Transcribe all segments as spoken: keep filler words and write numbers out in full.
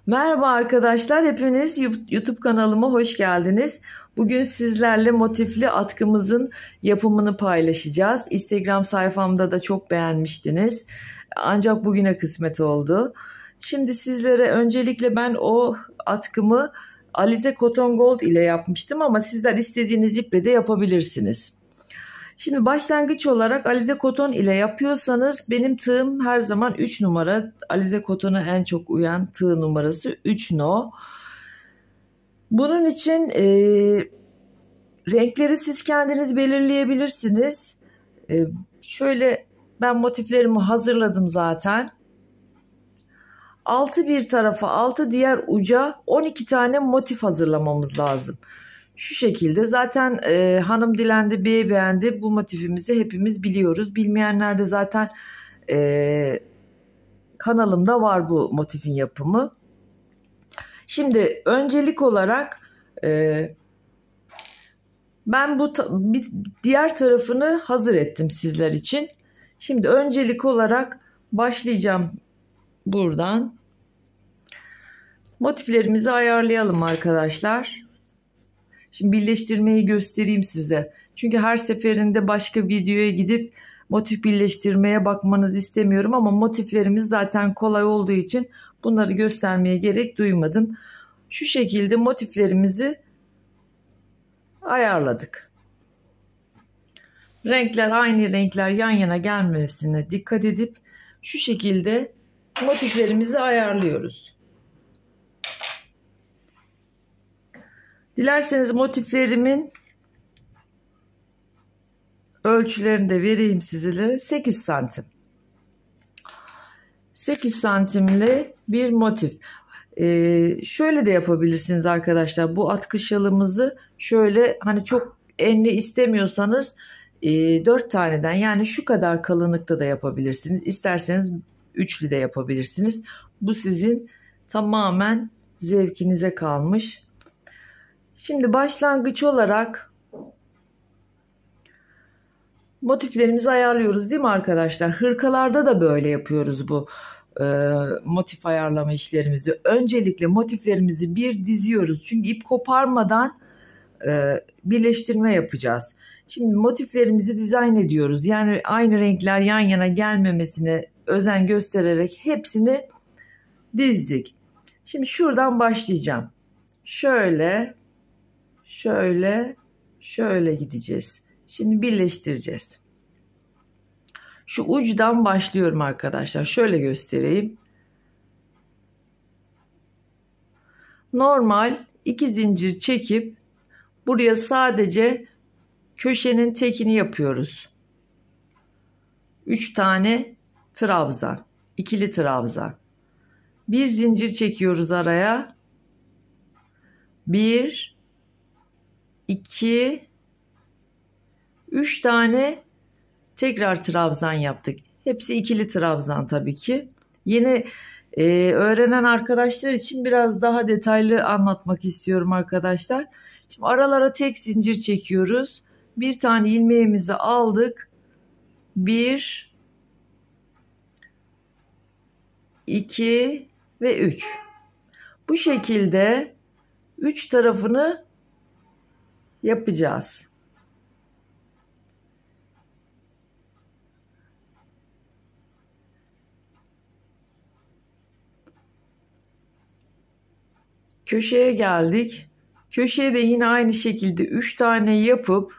Merhaba arkadaşlar, hepiniz YouTube kanalıma hoş geldiniz. Bugün sizlerle motifli atkımızın yapımını paylaşacağız. Instagram sayfamda da çok beğenmiştiniz. Ancak bugüne kısmet oldu. Şimdi sizlere öncelikle ben o atkımı Alize Cotton Gold ile yapmıştım ama sizler istediğiniz iple de yapabilirsiniz. Şimdi başlangıç olarak Alize Cotton ile yapıyorsanız benim tığım her zaman üç numara. Alize Cotton'a en çok uyan tığ numarası üç no. Bunun için e, renkleri siz kendiniz belirleyebilirsiniz. E, şöyle ben motiflerimi hazırladım zaten. altı bir tarafa, altı diğer uca on iki tane motif hazırlamamız lazım. Şu şekilde zaten e, hanım dilendi, bey beğendi, bu motifimizi hepimiz biliyoruz. Bilmeyenler de zaten e, kanalımda var bu motifin yapımı. Şimdi öncelik olarak e, ben bu bir, diğer tarafını hazır ettim sizler için. Şimdi öncelik olarak başlayacağım buradan. Motiflerimizi ayarlayalım arkadaşlar. Şimdi birleştirmeyi göstereyim size. Çünkü her seferinde başka videoya gidip motif birleştirmeye bakmanızı istemiyorum. Ama motiflerimiz zaten kolay olduğu için bunları göstermeye gerek duymadım. Şu şekilde motiflerimizi ayarladık. Renkler aynı renkler yan yana gelmesine dikkat edip şu şekilde motiflerimizi ayarlıyoruz. Dilerseniz motiflerimin ölçülerini de vereyim sizlere. sekiz santim. sekiz santimli bir motif. Ee, şöyle de yapabilirsiniz arkadaşlar. Bu atkı şalımızı şöyle hani çok enli istemiyorsanız e, dört taneden yani şu kadar kalınlıkta da yapabilirsiniz. İsterseniz üçlü de yapabilirsiniz. Bu sizin tamamen zevkinize kalmış. Şimdi başlangıç olarak motiflerimizi ayarlıyoruz değil mi arkadaşlar? Hırkalarda da böyle yapıyoruz bu e, motif ayarlama işlerimizi. Öncelikle motiflerimizi bir diziyoruz. Çünkü ip koparmadan e, birleştirme yapacağız. Şimdi motiflerimizi dizayn ediyoruz. Yani aynı renkler yan yana gelmemesine özen göstererek hepsini dizdik. Şimdi şuradan başlayacağım. Şöyle... Şöyle, şöyle gideceğiz. Şimdi birleştireceğiz. Şu uçtan başlıyorum arkadaşlar. Şöyle göstereyim. Normal iki zincir çekip buraya sadece köşenin tekini yapıyoruz. üç tane trabzan, ikili trabzan. Bir zincir çekiyoruz araya. bir iki üç tane tekrar trabzan yaptık. Hepsi ikili trabzan tabii ki. Yeni e, öğrenen arkadaşlar için biraz daha detaylı anlatmak istiyorum arkadaşlar. Şimdi aralara tek zincir çekiyoruz. Bir tane ilmeğimizi aldık. bir iki ve üç. Bu şekilde üç tarafını yapacağız. Köşeye geldik. Köşeye de yine aynı şekilde üç tane yapıp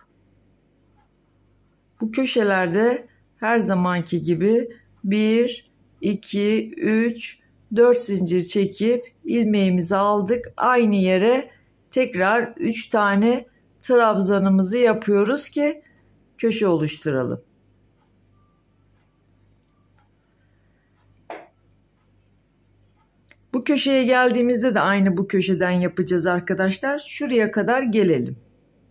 bu köşelerde her zamanki gibi bir iki üç dört zincir çekip ilmeğimizi aldık. Aynı yere tekrar üç tane trabzanımızı yapıyoruz ki köşe oluşturalım. Bu köşeye geldiğimizde de aynı bu köşeden yapacağız arkadaşlar. Şuraya kadar gelelim.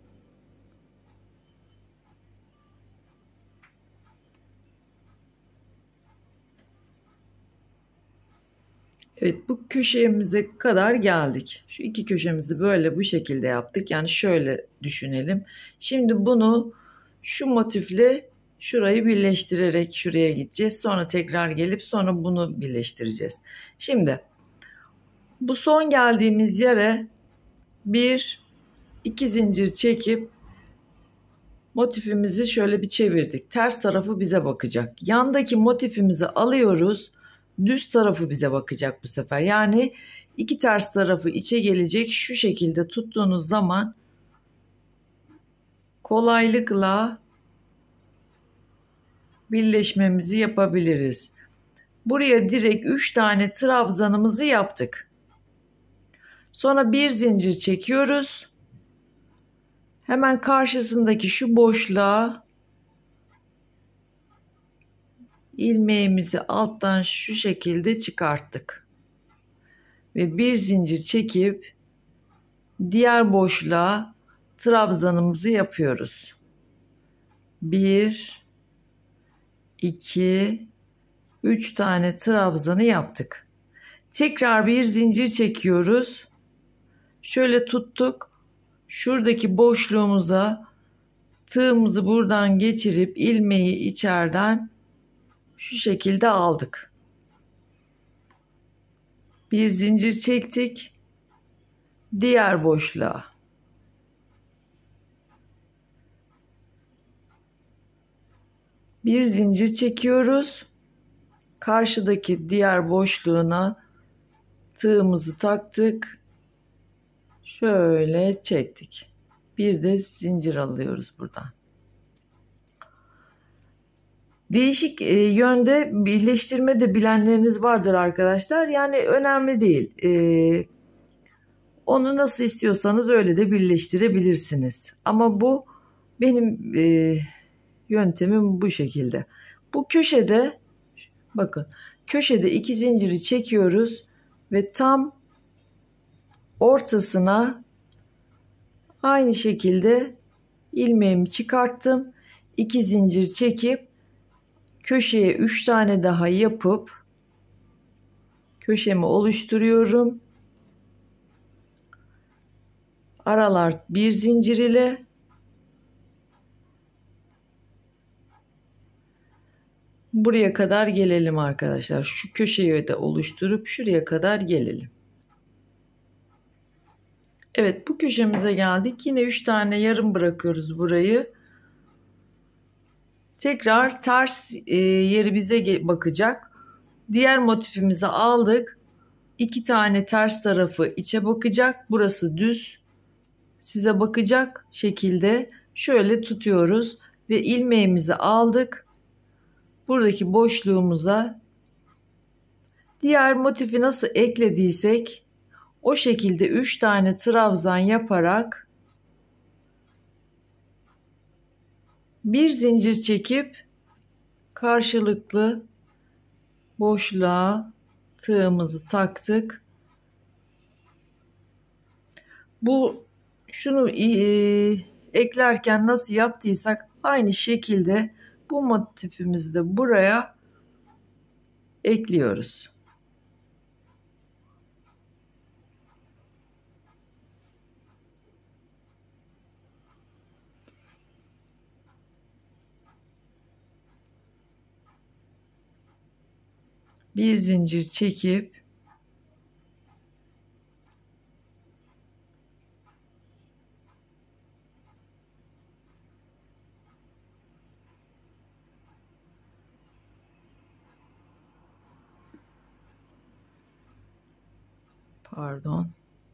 Evet, bu köşemize kadar geldik. Şu iki köşemizi böyle bu şekilde yaptık. Yani şöyle düşünelim. Şimdi bunu şu motifle şurayı birleştirerek şuraya gideceğiz. Sonra tekrar gelip sonra bunu birleştireceğiz. Şimdi Bu son geldiğimiz yere bir iki zincir çekip motifimizi şöyle bir çevirdik. Ters tarafı bize bakacak. Yandaki motifimizi alıyoruz. Düz tarafı bize bakacak bu sefer. Yani iki ters tarafı içe gelecek. Şu şekilde tuttuğunuz zaman kolaylıkla birleşmemizi yapabiliriz. Buraya direkt üç tane trabzanımızı yaptık. Sonra bir zincir çekiyoruz. Hemen karşısındaki şu boşluğa ilmeğimizi alttan şu şekilde çıkarttık. Ve bir zincir çekip diğer boşluğa trabzanımızı yapıyoruz. bir iki üç tane trabzanı yaptık. Tekrar bir zincir çekiyoruz. Şöyle tuttuk. Şuradaki boşluğumuza tığımızı buradan geçirip ilmeği içeriden şu şekilde aldık. Bir zincir çektik. Diğer boşluğa. Bir zincir çekiyoruz. Karşıdaki diğer boşluğuna tığımızı taktık. Şöyle çektik. Bir de zincir alıyoruz buradan. Değişik e, yönde birleştirme de bilenleriniz vardır arkadaşlar. Yani önemli değil. E, onu nasıl istiyorsanız öyle de birleştirebilirsiniz. Ama bu benim e, yöntemim bu şekilde. Bu köşede bakın köşede iki zinciri çekiyoruz ve tam ortasına aynı şekilde ilmeğimi çıkarttım. iki zincir çekip köşeye üç tane daha yapıp köşemi oluşturuyorum. Aralar bir zincir ile buraya kadar gelelim arkadaşlar. Şu köşeyi de oluşturup şuraya kadar gelelim. Evet, bu köşemize geldik. Yine üç tane yarım bırakıyoruz burayı. Tekrar ters e, yeri bize bakacak. Diğer motifimizi aldık. iki tane ters tarafı içe bakacak. Burası düz. Size bakacak şekilde şöyle tutuyoruz ve ilmeğimizi aldık. Buradaki boşluğumuza diğer motifi nasıl eklediysek o şekilde üç tane trabzan yaparak bir zincir çekip karşılıklı boşluğa tığımızı taktık. Bu şunu e, eklerken nasıl yaptıysak aynı şekilde bu motifimizi de buraya ekliyoruz. Bir zincir çekip pardon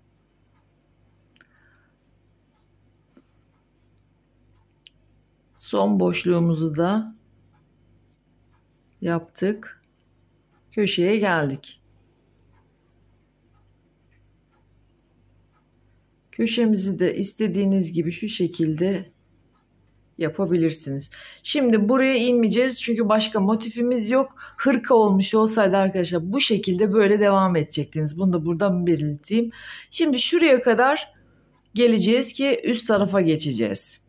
son boşluğumuzu da yaptık. Köşeye geldik. Köşemizi de istediğiniz gibi şu şekilde yapabilirsiniz. Şimdi buraya inmeyeceğiz çünkü başka motifimiz yok. Hırka olmuş olsaydı arkadaşlar bu şekilde böyle devam edecektiniz. Bunu da buradan belirteyim. Şimdi şuraya kadar geleceğiz ki üst tarafa geçeceğiz.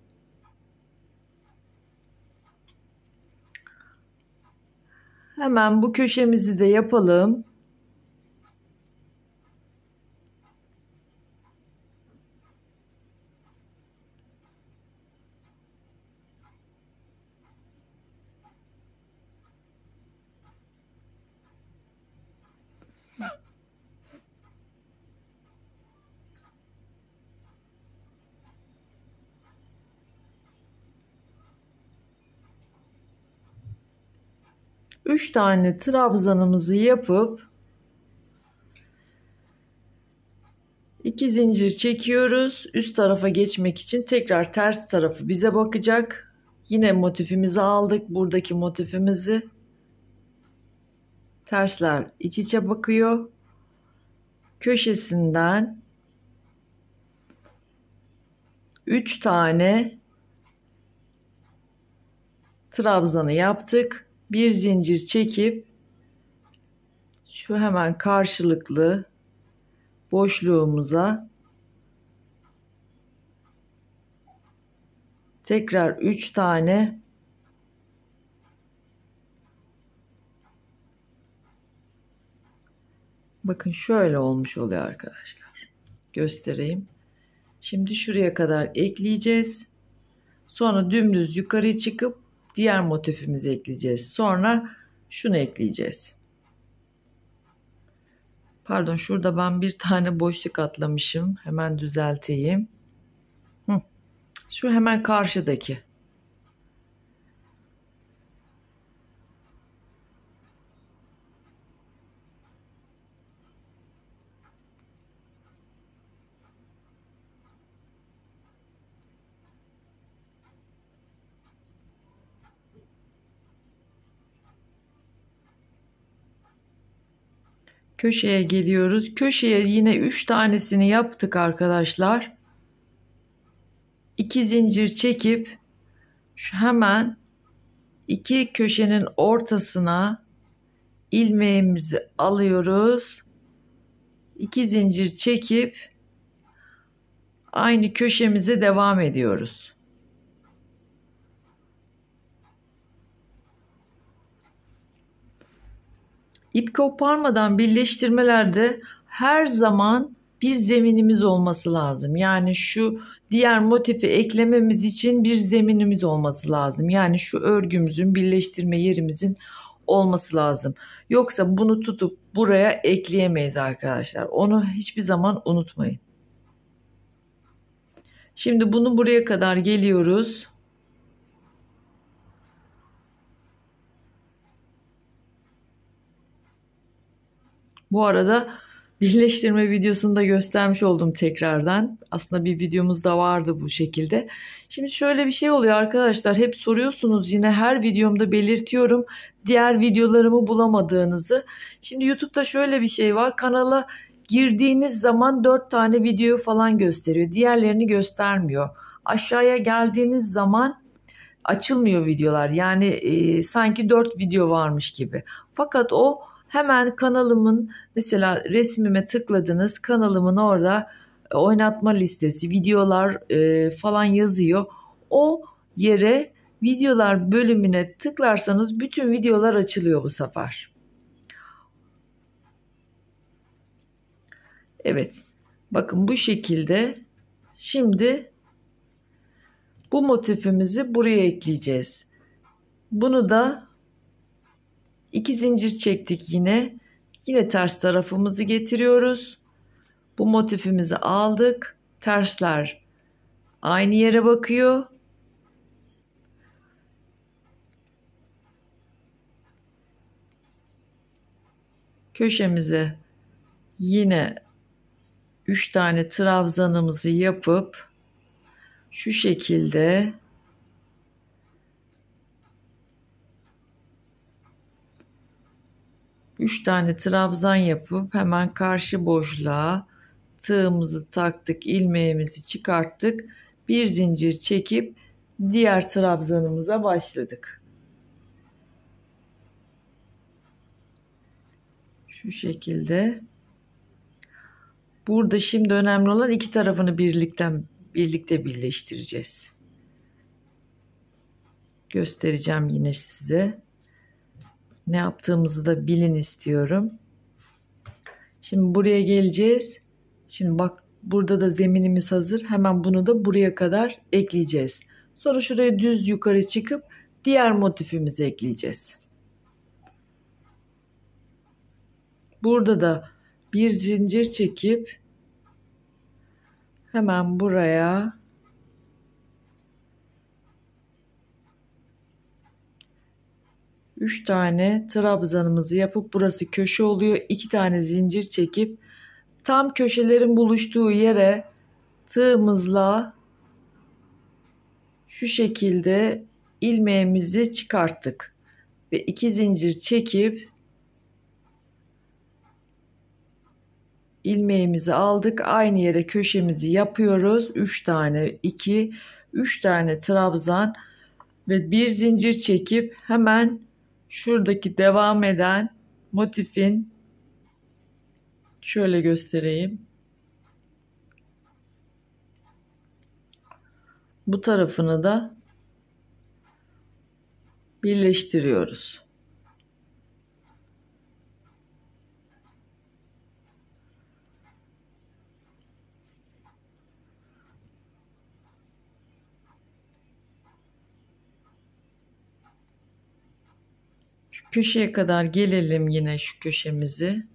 Hemen bu köşemizi de yapalım. üç tane trabzanımızı yapıp iki zincir çekiyoruz. Üst tarafa geçmek için tekrar ters tarafı bize bakacak. Yine motifimizi aldık. Buradaki motifimizi. Tersler iç içe bakıyor. Köşesinden üç tane trabzanı yaptık. Bir zincir çekip şu hemen karşılıklı boşluğumuza tekrar üç tane bakın şöyle olmuş oluyor arkadaşlar. Göstereyim. Şimdi şuraya kadar ekleyeceğiz. Sonra dümdüz yukarı çıkıp diğer motifimizi ekleyeceğiz. Sonra şunu ekleyeceğiz. Pardon, şurada ben bir tane boşluk atlamışım. Hemen düzelteyim. Hı. Şu hemen karşıdaki. Köşeye geliyoruz. Köşeye yine üç tanesini yaptık arkadaşlar. iki zincir çekip şu hemen iki köşenin ortasına ilmeğimizi alıyoruz. iki zincir çekip aynı köşemize devam ediyoruz. İp koparmadan birleştirmelerde her zaman bir zeminimiz olması lazım. Yani şu diğer motifi eklememiz için bir zeminimiz olması lazım. Yani şu örgümüzün birleştirme yerimizin olması lazım. Yoksa bunu tutup buraya ekleyemeyiz arkadaşlar. Onu hiçbir zaman unutmayın. Şimdi bunu buraya kadar geliyoruz. Bu arada birleştirme videosunu da göstermiş oldum tekrardan. Aslında bir videomuz da vardı bu şekilde. Şimdi şöyle bir şey oluyor arkadaşlar. Hep soruyorsunuz, yine her videomda belirtiyorum diğer videolarımı bulamadığınızı. Şimdi YouTube'da şöyle bir şey var. Kanala girdiğiniz zaman dört tane video falan gösteriyor. Diğerlerini göstermiyor. Aşağıya geldiğiniz zaman açılmıyor videolar. Yani e, sanki dört video varmış gibi. Fakat o hemen kanalımın, mesela resmime tıkladınız, kanalımın orada oynatma listesi, videolar e, falan yazıyor. O yere videolar bölümüne tıklarsanız bütün videolar açılıyor bu sefer. Evet. Bakın bu şekilde. Şimdi bu motifimizi buraya ekleyeceğiz. Bunu da iki zincir çektik yine. Yine ters tarafımızı getiriyoruz. Bu motifimizi aldık. Tersler aynı yere bakıyor. Köşemize yine üç tane trabzanımızı yapıp şu şekilde üç tane trabzan yapıp hemen karşı boşluğa tığımızı taktık, ilmeğimizi çıkarttık, bir zincir çekip diğer trabzanımıza başladık. Şu şekilde. Burada şimdi önemli olan iki tarafını birlikten birlikte birleştireceğiz. Göstereceğim yine size. Ne yaptığımızı da bilin istiyorum. Şimdi buraya geleceğiz. Şimdi bak, burada da zeminimiz hazır. Hemen bunu da buraya kadar ekleyeceğiz. Sonra şuraya düz yukarı çıkıp diğer motifimizi ekleyeceğiz. Burada da bir zincir çekip hemen buraya üç tane trabzanımızı yapıp, burası köşe oluyor. iki tane zincir çekip tam köşelerin buluştuğu yere tığımızla şu şekilde ilmeğimizi çıkarttık ve iki zincir çekip ilmeğimizi aldık. Aynı yere köşemizi yapıyoruz. üç tane, iki, üç tane trabzan ve bir zincir çekip hemen şuradaki devam eden motifin, şöyle göstereyim, bu tarafını da birleştiriyoruz. Şu köşeye kadar gelelim, yine şu köşemizi.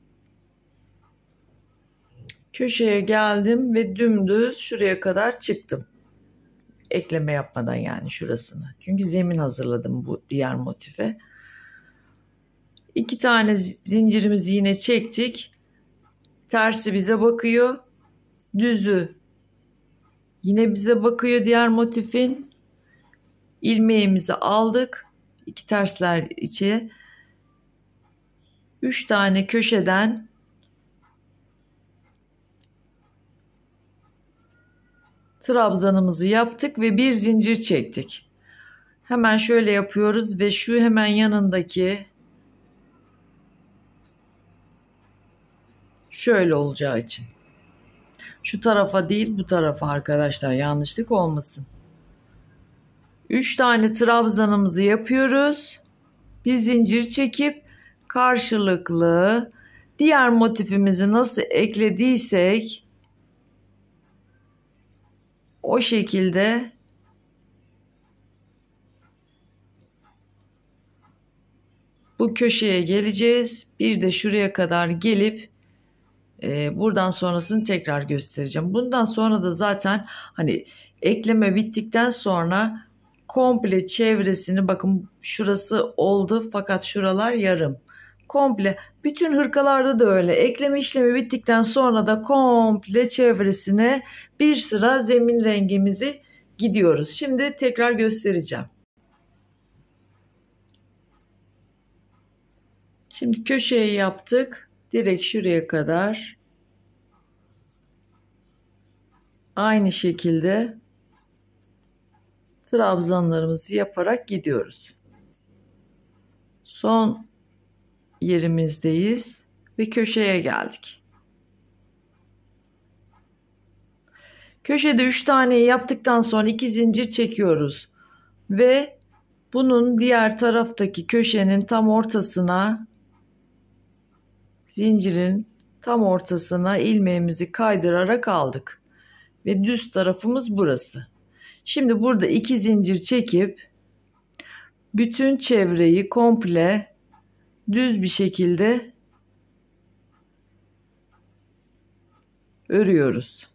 Köşeye geldim ve dümdüz şuraya kadar çıktım. Ekleme yapmadan, yani şurasını. Çünkü zemin hazırladım bu diğer motife. İki tane zincirimizi yine çektik. Tersi bize bakıyor. Düzü yine bize bakıyor diğer motifin. İlmeğimizi aldık. İki tersler içe. Üç tane köşeden trabzanımızı yaptık ve bir zincir çektik. Hemen şöyle yapıyoruz ve şu hemen yanındaki, şöyle olacağı için, şu tarafa değil bu tarafa arkadaşlar, yanlışlık olmasın. üç tane trabzanımızı yapıyoruz. Bir zincir çekip karşılıklı diğer motifimizi nasıl eklediysek o şekilde bu köşeye geleceğiz. Bir de şuraya kadar gelip e, buradan sonrasını tekrar göstereceğim. Bundan sonra da zaten hani ekleme bittikten sonra komple çevresini, bakın şurası oldu fakat şuralar yarım. Komple bütün hırkalarda da öyle. Ekleme işlemi bittikten sonra da komple çevresine bir sıra zemin rengimizi gidiyoruz. Şimdi tekrar göstereceğim. Şimdi köşeyi yaptık. Direkt şuraya kadar. Aynı şekilde trabzanlarımızı yaparak gidiyoruz. Son yerimizdeyiz ve köşeye geldik. Köşede üç taneyi yaptıktan sonra iki zincir çekiyoruz ve bunun diğer taraftaki köşenin tam ortasına, zincirin tam ortasına ilmeğimizi kaydırarak aldık ve düz tarafımız burası. Şimdi burada iki zincir çekip bütün çevreyi komple düz bir şekilde örüyoruz.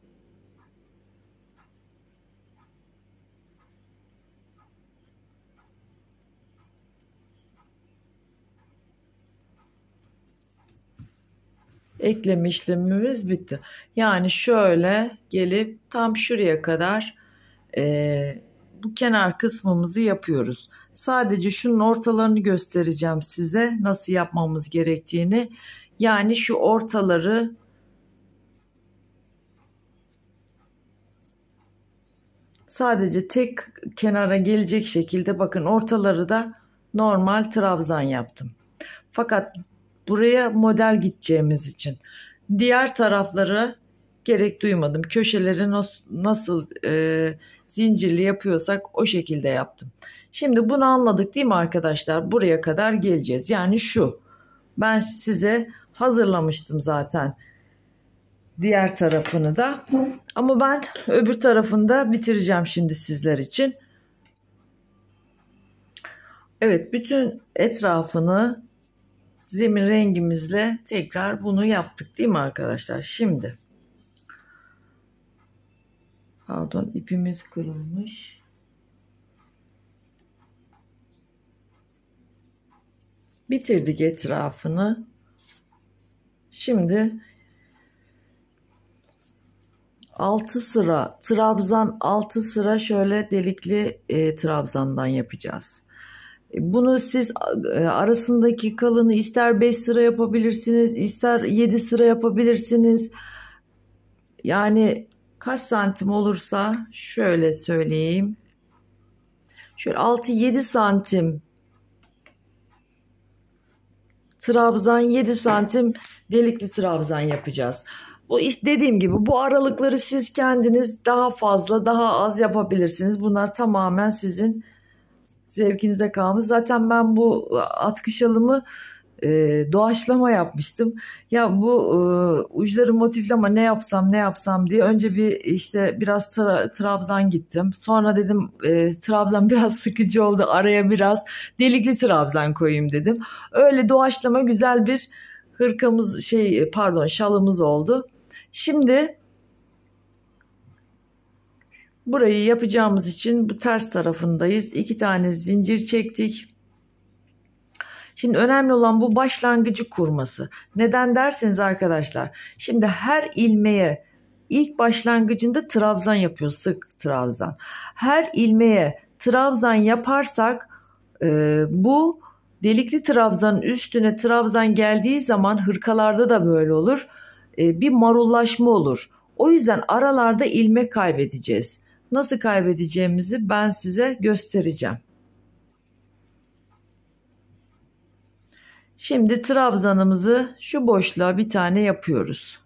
Ekleme işlemimiz bitti. Yani şöyle gelip tam şuraya kadar e, bu kenar kısmımızı yapıyoruz. Sadece şunun ortalarını göstereceğim size nasıl yapmamız gerektiğini. Yani şu ortaları sadece tek kenara gelecek şekilde, bakın ortaları da normal trabzan yaptım. Fakat buraya model gideceğimiz için diğer tarafları gerek duymadım. Köşeleri nasıl, nasıl e, zincirli yapıyorsak o şekilde yaptım. Şimdi bunu anladık değil mi arkadaşlar? Buraya kadar geleceğiz. Yani şu, ben size hazırlamıştım zaten diğer tarafını da, ama ben öbür tarafını da bitireceğim şimdi sizler için. Evet, bütün etrafını zemin rengimizle tekrar bunu yaptık değil mi arkadaşlar? Şimdi pardon, ipimiz kırılmış. Bitirdik etrafını. Şimdi altı sıra trabzan, altı sıra şöyle delikli e, trabzandan yapacağız. Bunu siz e, arasındaki kalını ister beş sıra yapabilirsiniz, ister yedi sıra yapabilirsiniz. Yani kaç santim olursa şöyle söyleyeyim. Şöyle altı yedi santim trabzan, yedi santim delikli trabzan yapacağız. Bu iş dediğim gibi bu aralıkları siz kendiniz daha fazla daha az yapabilirsiniz. Bunlar tamamen sizin zevkinize kalmış. Zaten ben bu atkı şalımı e, doğaçlama yapmıştım. Ya bu e, uçları motifli ama ne yapsam ne yapsam diye önce bir işte biraz tra trabzan gittim. Sonra dedim e, trabzan biraz sıkıcı oldu. Araya biraz delikli trabzan koyayım dedim. Öyle doğaçlama güzel bir hırkamız şey pardon şalımız oldu. Şimdi burayı yapacağımız için bu ters tarafındayız. İki tane zincir çektik. Şimdi önemli olan bu başlangıcı kurması. Neden derseniz arkadaşlar. Şimdi her ilmeğe ilk başlangıcında trabzan yapıyoruz. Sık trabzan. Her ilmeğe trabzan yaparsak e, bu delikli trabzanın üstüne trabzan geldiği zaman hırkalarda da böyle olur. E, bir marullaşma olur. O yüzden aralarda ilmek kaybedeceğiz. Nasıl kaybedeceğimizi ben size göstereceğim. Şimdi trabzanımızı şu boşluğa bir tane yapıyoruz.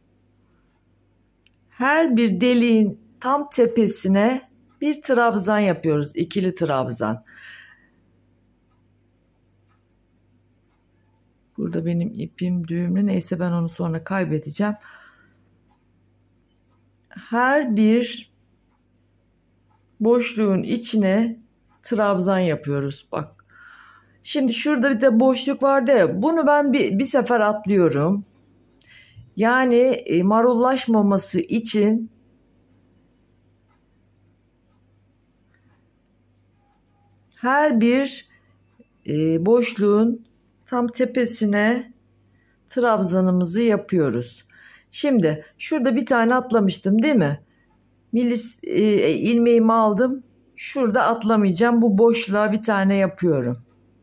Her bir deliğin tam tepesine bir trabzan yapıyoruz. İkili trabzan. Burada benim ipim düğümlü. Neyse ben onu sonra kaybedeceğim. Her bir boşluğun içine trabzan yapıyoruz. Bak. Şimdi şurada bir de boşluk vardı ya. Bunu ben bir, bir sefer atlıyorum. Yani e, marullaşmaması için her bir e, boşluğun tam tepesine trabzanımızı yapıyoruz. Şimdi şurada bir tane atlamıştım değil mi? Milis e, ilmeğimi aldım. Şurada atlamayacağım. Bu boşluğa bir tane yapıyorum.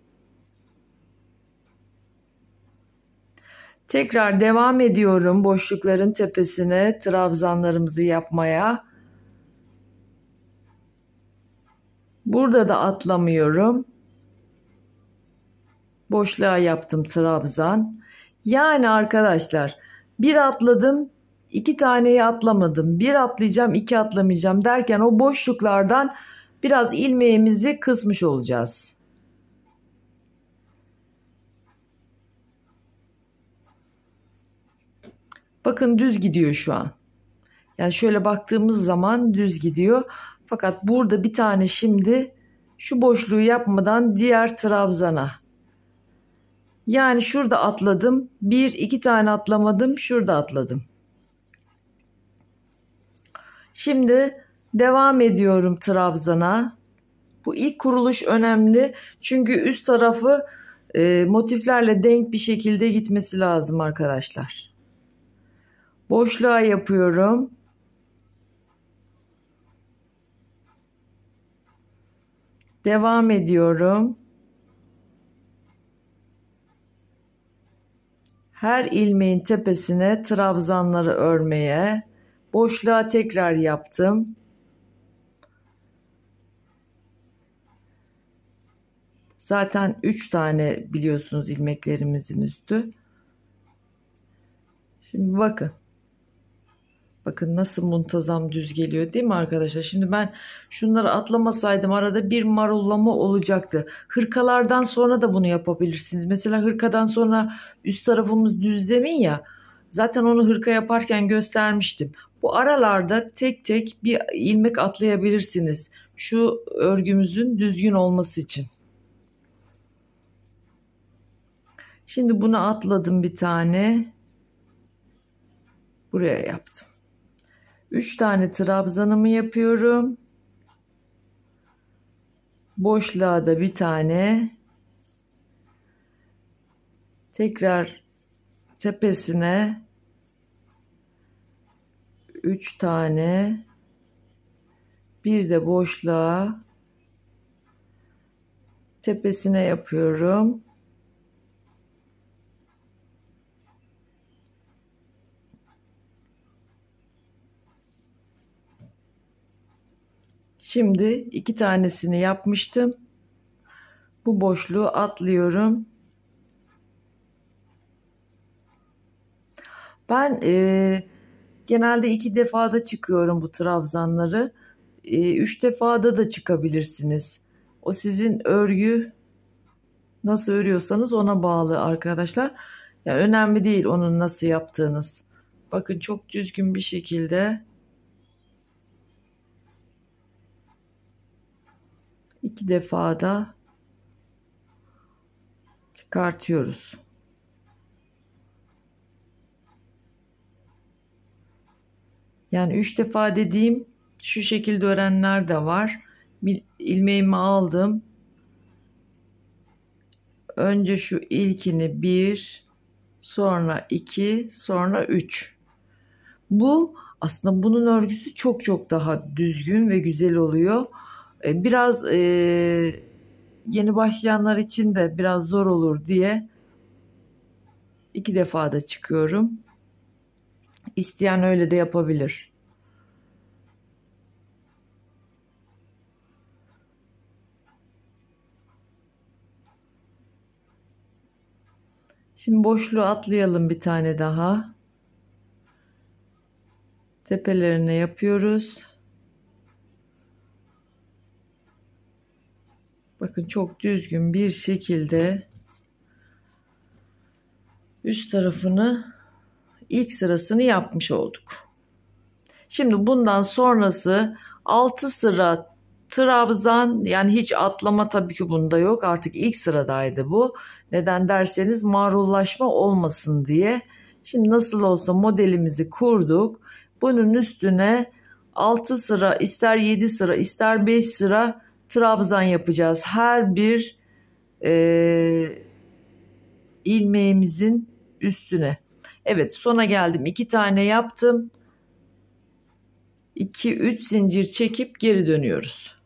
Tekrar devam ediyorum boşlukların tepesine trabzanlarımızı yapmaya. Burada da atlamıyorum. Boşluğa yaptım trabzan. Yani arkadaşlar bir atladım, iki taneyi atlamadım. Bir atlayacağım, iki atlamayacağım derken o boşluklardan biraz ilmeğimizi kısmış olacağız. Bakın düz gidiyor şu an. Yani şöyle baktığımız zaman düz gidiyor. Fakat burada bir tane şimdi şu boşluğu yapmadan diğer trabzana. Yani şurada atladım. Bir, iki tane atlamadım. Şurada atladım. Şimdi devam ediyorum trabzana. Bu ilk kuruluş önemli. Çünkü üst tarafı e, motiflerle denk bir şekilde gitmesi lazım arkadaşlar. Boşluğa yapıyorum. Devam ediyorum. Her ilmeğin tepesine trabzanları örmeye, boşluğa tekrar yaptım. Zaten üç tane biliyorsunuz ilmeklerimizin üstü. Şimdi bakın. Bakın nasıl muntazam düz geliyor değil mi arkadaşlar? Şimdi ben şunları atlamasaydım arada bir marullama olacaktı. Hırkalardan sonra da bunu yapabilirsiniz. Mesela hırkadan sonra üst tarafımız düz zemin ya. Zaten onu hırka yaparken göstermiştim. Bu aralarda tek tek bir ilmek atlayabilirsiniz. Şu örgümüzün düzgün olması için. Şimdi bunu atladım bir tane. Buraya yaptım. üç tane trabzanımı yapıyorum. Boşluğa da bir tane. Tekrar tepesine üç tane, bir de boşluğa tepesine yapıyorum. Şimdi iki tanesini yapmıştım. Bu boşluğu atlıyorum. Ben e, genelde iki defada çıkıyorum bu trabzanları. E, üç defada da çıkabilirsiniz. O sizin örgü nasıl örüyorsanız ona bağlı arkadaşlar. Yani önemli değil onun nasıl yaptığınız. Bakın çok düzgün bir şekilde iki defada çıkartıyoruz. Yani üç defa dediğim şu şekilde örenler de var. Bir ilmeğimi aldım. Önce şu ilkini bir, sonra iki, sonra üç. Bu aslında bunun örgüsü çok çok daha düzgün ve güzel oluyor. Biraz e, yeni başlayanlar için de biraz zor olur diye iki defa da çıkıyorum. İsteyen öyle de yapabilir. Şimdi boşluğu atlayalım bir tane daha. Tepelerine yapıyoruz. Bakın çok düzgün bir şekilde üst tarafını ilk sırasını yapmış olduk. Şimdi bundan sonrası altı sıra trabzan, yani hiç atlama tabii ki bunda yok. Artık ilk sıradaydı bu. Neden derseniz marullaşma olmasın diye. Şimdi nasıl olsa modelimizi kurduk. Bunun üstüne altı sıra, ister yedi sıra, ister beş sıra trabzan yapacağız. Her bir e, ilmeğimizin üstüne. Evet, sona geldim. iki tane yaptım. iki üç zincir çekip geri dönüyoruz.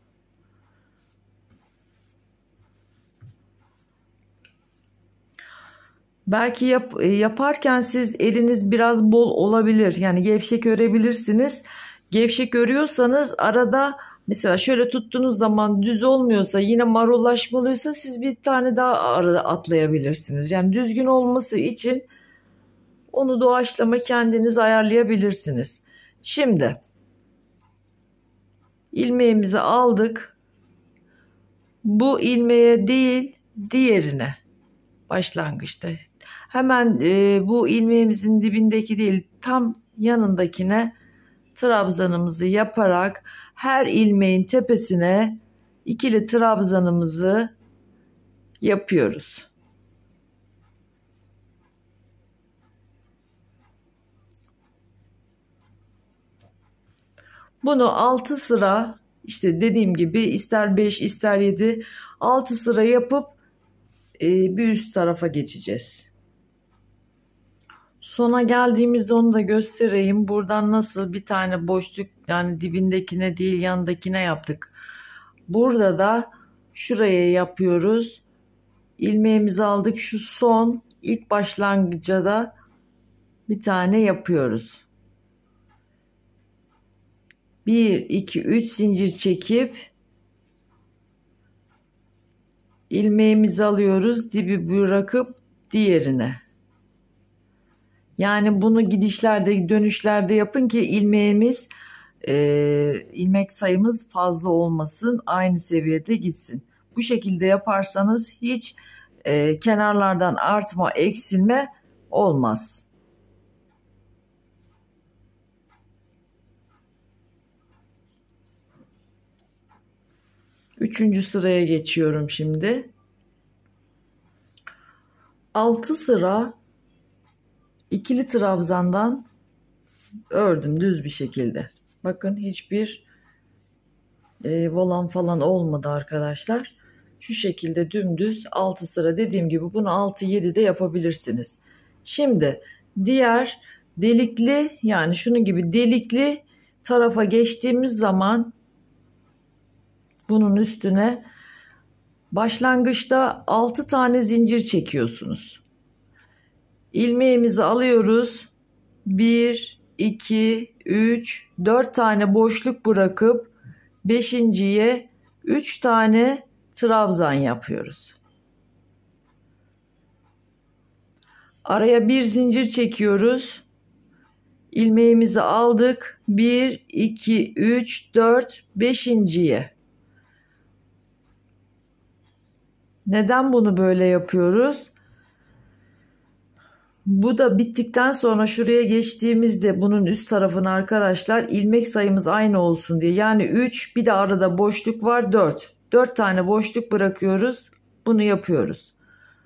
Belki yap, yaparken siz eliniz biraz bol olabilir. Yani gevşek örebilirsiniz. Gevşek örüyorsanız arada mesela şöyle tuttuğunuz zaman düz olmuyorsa, yine marullaşmalıysa siz bir tane daha arada atlayabilirsiniz. Yani düzgün olması için onu doğaçlama kendiniz ayarlayabilirsiniz. Şimdi ilmeğimizi aldık. Bu ilmeğe değil, diğerine başlangıçta. Hemen e, bu ilmeğimizin dibindeki değil, tam yanındakine trabzanımızı yaparak her ilmeğin tepesine ikili trabzanımızı yapıyoruz. Bunu altı sıra, işte dediğim gibi ister beş ister yedi, altı sıra yapıp e, bir üst tarafa geçeceğiz. Sona geldiğimizde onu da göstereyim. Buradan nasıl bir tane boşluk, yani dibindekine değil yandakine yaptık. Burada da şuraya yapıyoruz. İlmeğimizi aldık. Şu son ilk başlangıca da bir tane yapıyoruz. bir iki üç zincir çekip ilmeğimizi alıyoruz. Dibi bırakıp diğerine. Yani bunu gidişlerde, dönüşlerde yapın ki ilmeğimiz, e, ilmek sayımız fazla olmasın, aynı seviyede gitsin. Bu şekilde yaparsanız hiç e, kenarlardan artma, eksilme olmaz. Üçüncü sıraya geçiyorum şimdi. Altı sıra ikili trabzandan ördüm düz bir şekilde. Bakın hiçbir e, volan falan olmadı arkadaşlar. Şu şekilde dümdüz altı sıra, dediğim gibi bunu altı yedi de yapabilirsiniz. Şimdi diğer delikli, yani şunun gibi delikli tarafa geçtiğimiz zaman bunun üstüne başlangıçta altı tane zincir çekiyorsunuz. İlmeğimizi alıyoruz. bir, iki, üç, dört tane boşluk bırakıp beşinciye üç tane trabzan yapıyoruz. Araya bir zincir çekiyoruz. İlmeğimizi aldık. bir, iki, üç, dört, beşinciye. Neden bunu böyle yapıyoruz? Bu da bittikten sonra şuraya geçtiğimizde bunun üst tarafına arkadaşlar ilmek sayımız aynı olsun diye. Yani üç, bir de arada boşluk var, dört. dört tane boşluk bırakıyoruz. Bunu yapıyoruz.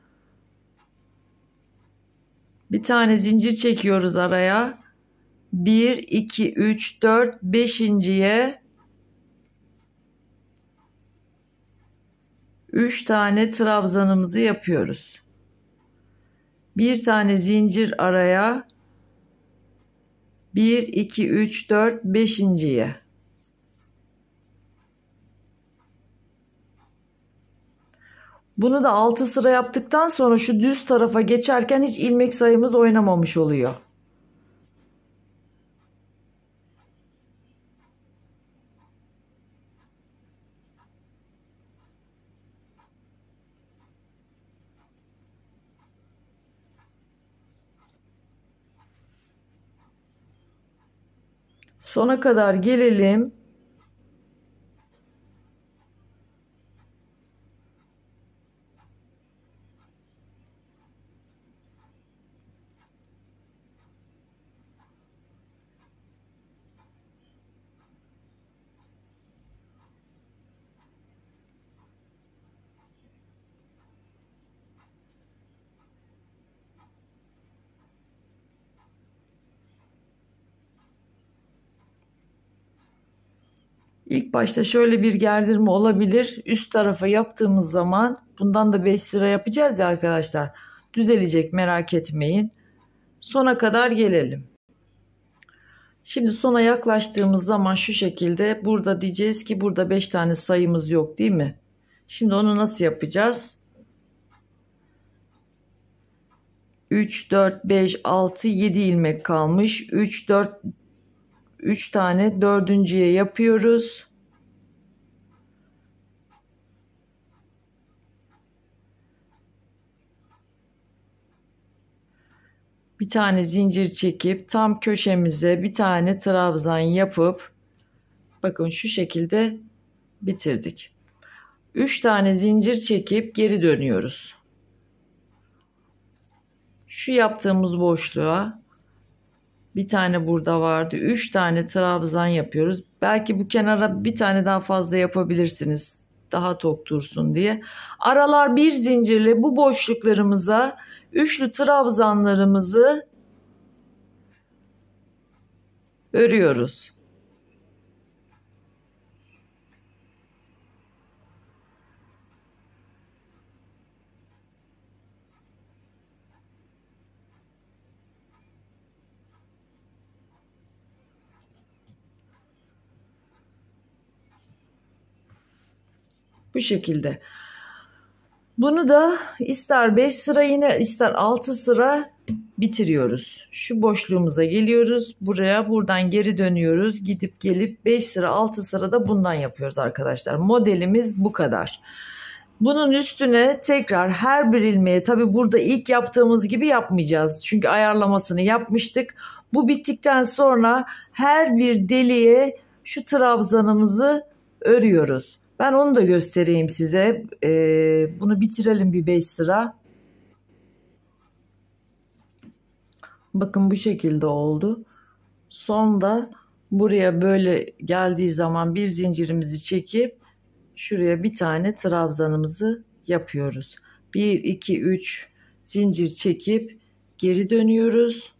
Bir tane zincir çekiyoruz araya. bir, iki, üç, dört, beşinciye üç tane trabzanımızı yapıyoruz. Bir tane zincir araya, bir, iki, üç, dört, beşinciye. Bunu da altı sıra yaptıktan sonra şu düz tarafa geçerken hiç ilmek sayımız oynamamış oluyor. Sona kadar gelelim. İlk başta şöyle bir gerdirme olabilir. Üst tarafa yaptığımız zaman, bundan da beş sıra yapacağız ya arkadaşlar. Düzelecek, merak etmeyin. Sona kadar gelelim. Şimdi sona yaklaştığımız zaman şu şekilde, burada diyeceğiz ki burada beş tane sayımız yok değil mi? Şimdi onu nasıl yapacağız? üç, dört, beş, altı, yedi ilmek kalmış. üç, dört, üç tane dördüncüye yapıyoruz. Bir tane zincir çekip tam köşemize bir tane trabzan yapıp bakın şu şekilde bitirdik. üç tane zincir çekip geri dönüyoruz. Şu yaptığımız boşluğa bir tane burada vardı. üç tane trabzan yapıyoruz. Belki bu kenara bir tane daha fazla yapabilirsiniz. Daha tok dursun diye. Aralar bir zincirle bu boşluklarımıza üçlü trabzanlarımızı örüyoruz. Bu şekilde. Bunu da ister beş sıra yine ister altı sıra bitiriyoruz. Şu boşluğumuza geliyoruz. Buraya buradan geri dönüyoruz. Gidip gelip beş sıra altı sıra da bundan yapıyoruz arkadaşlar. Modelimiz bu kadar. Bunun üstüne tekrar her bir ilmeğe, tabi burada ilk yaptığımız gibi yapmayacağız. Çünkü ayarlamasını yapmıştık. Bu bittikten sonra her bir deliğe şu trabzanımızı örüyoruz. Ben onu da göstereyim size. Ee, bunu bitirelim bir beş sıra. Bakın bu şekilde oldu. Sonda buraya böyle geldiği zaman bir zincirimizi çekip şuraya bir tane trabzanımızı yapıyoruz. bir, iki, üç zincir çekip geri dönüyoruz.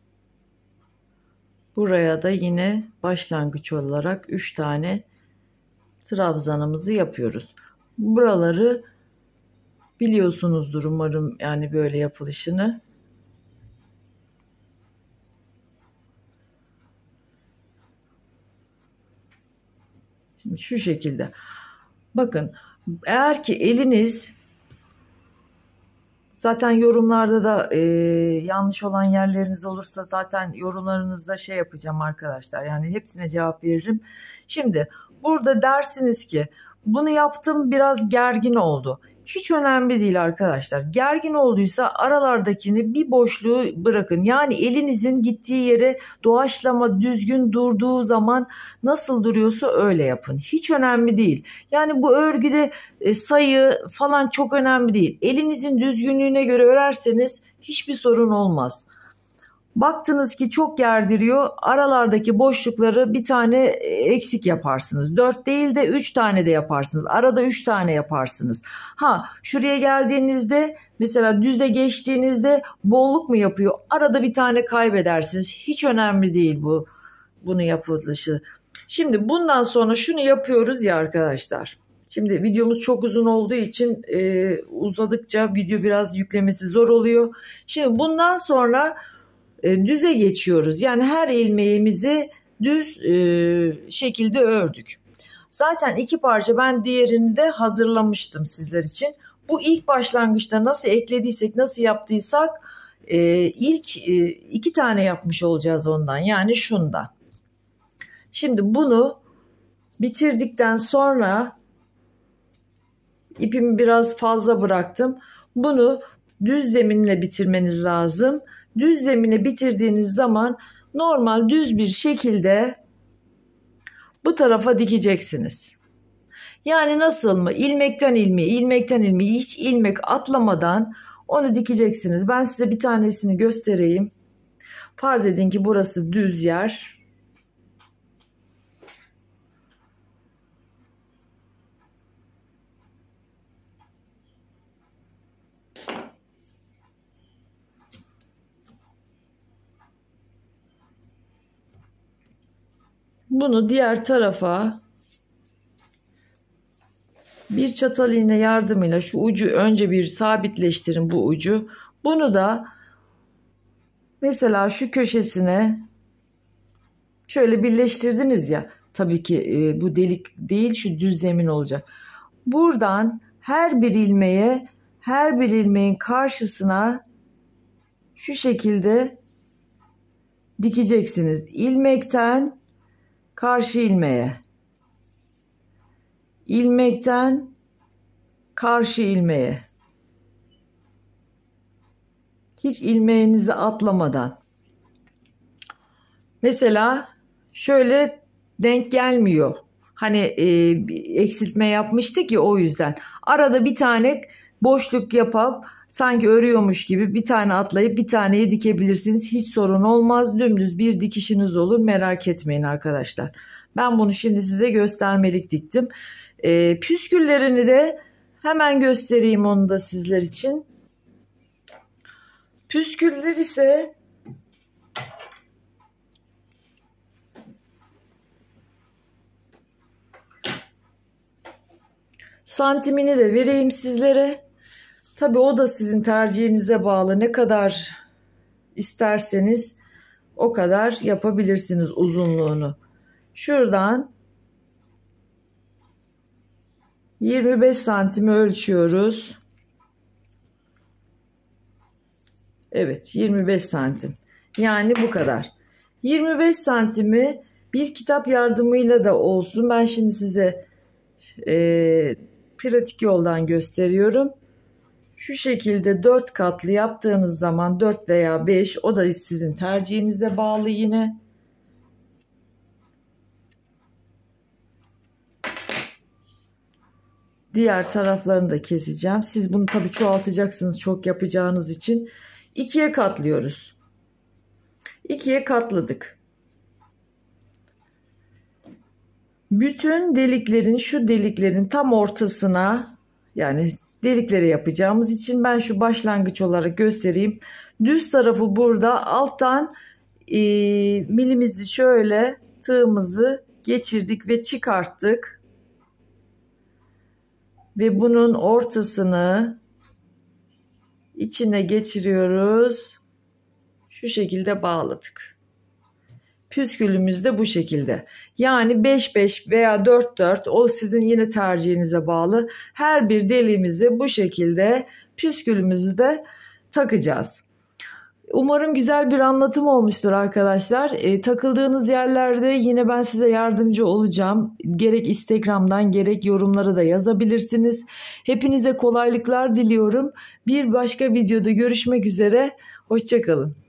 Buraya da yine başlangıç olarak üç tane trabzanımızı yapıyoruz. Buraları Biliyorsunuzdur umarım yani böyle yapılışını. Şimdi şu şekilde. Bakın, eğer ki eliniz, zaten yorumlarda da e, yanlış olan yerleriniz olursa zaten yorumlarınızda şey yapacağım arkadaşlar. Yani hepsine cevap veririm. Şimdi burada dersiniz ki bunu yaptım, biraz gergin oldu. Hiç önemli değil arkadaşlar. Gergin olduysa aralardakini, bir boşluğu bırakın. Yani elinizin gittiği yere doğaçlama düzgün durduğu zaman nasıl duruyorsa öyle yapın. Hiç önemli değil. Yani bu örgüde e, sayı falan çok önemli değil. Elinizin düzgünlüğüne göre örerseniz hiçbir sorun olmaz. Baktınız ki çok gerdiriyor, aralardaki boşlukları bir tane eksik yaparsınız. dört değil de üç tane de yaparsınız. Arada üç tane yaparsınız. Ha, şuraya geldiğinizde mesela düze geçtiğinizde bolluk mu yapıyor? Arada bir tane kaybedersiniz. Hiç önemli değil bu bunu yapılışı. Şimdi bundan sonra şunu yapıyoruz ya arkadaşlar. Şimdi videomuz çok uzun olduğu için e, uzadıkça video biraz yüklemesi zor oluyor. Şimdi bundan sonra e, düze geçiyoruz. Yani her ilmeğimizi düz e, şekilde ördük. Zaten iki parça, ben diğerini de hazırlamıştım sizler için. Bu ilk başlangıçta nasıl eklediysek, nasıl yaptıysak e, ilk e, iki tane yapmış olacağız ondan. Yani şundan. Şimdi bunu bitirdikten sonra ipimi biraz fazla bıraktım. Bunu düz zeminle bitirmeniz lazım. Düz zemine bitirdiğiniz zaman normal düz bir şekilde bu tarafa dikeceksiniz. Yani nasıl mı? İlmekten ilmeğe, ilmekten ilmeğe, hiç ilmek atlamadan onu dikeceksiniz. Ben size bir tanesini göstereyim. Farz edin ki burası düz yer. Bunu diğer tarafa bir çatal iğne yardımıyla şu ucu önce bir sabitleştirin, bu ucu. Bunu da mesela şu köşesine şöyle birleştirdiniz ya. Tabii ki e, bu delik değil, şu düz zemin olacak. Buradan her bir ilmeğe, her bir ilmeğin karşısına şu şekilde dikeceksiniz. İlmekten karşı ilmeğe, ilmekten karşı ilmeğe, hiç ilmeğinizi atlamadan. Mesela şöyle denk gelmiyor. Hani e, eksiltme yapmıştık ya, o yüzden. Arada bir tane boşluk yapıp sanki örüyormuş gibi bir tane atlayıp bir taneyi dikebilirsiniz. Hiç sorun olmaz. Dümdüz bir dikişiniz olur. Merak etmeyin arkadaşlar. Ben bunu şimdi size göstermelik diktim. E, püsküllerini de hemen göstereyim, onu da sizler için. Püsküller ise santimini de vereyim sizlere. Tabii o da sizin tercihinize bağlı. Ne kadar isterseniz o kadar yapabilirsiniz uzunluğunu. Şuradan yirmi beş santimi ölçüyoruz. Evet, yirmi beş santim. Yani bu kadar. yirmi beş santimi bir kitap yardımıyla da olsun. Ben şimdi size e, pratik yoldan gösteriyorum. Şu şekilde dört katlı yaptığınız zaman, dört veya beş, o da sizin tercihinize bağlı yine. Diğer taraflarını da keseceğim. Siz bunu tabii çoğaltacaksınız çok yapacağınız için. ikiye katlıyoruz. ikiye katladık. Bütün deliklerin, şu deliklerin tam ortasına, yani delikleri yapacağımız için ben şu başlangıç olarak göstereyim. Düz tarafı burada, alttan e, milimizi şöyle tığımızı geçirdik ve çıkarttık. Ve bunun ortasını içine geçiriyoruz. Şu şekilde bağladık. Püskülümüz de bu şekilde. Yani beş beş veya dört dört, o sizin yine tercihinize bağlı. Her bir deliğimizi bu şekilde püskülümüzü de takacağız. Umarım güzel bir anlatım olmuştur arkadaşlar. E, takıldığınız yerlerde yine ben size yardımcı olacağım. Gerek Instagram'dan gerek yorumlara da yazabilirsiniz. Hepinize kolaylıklar diliyorum. Bir başka videoda görüşmek üzere. Hoşça kalın.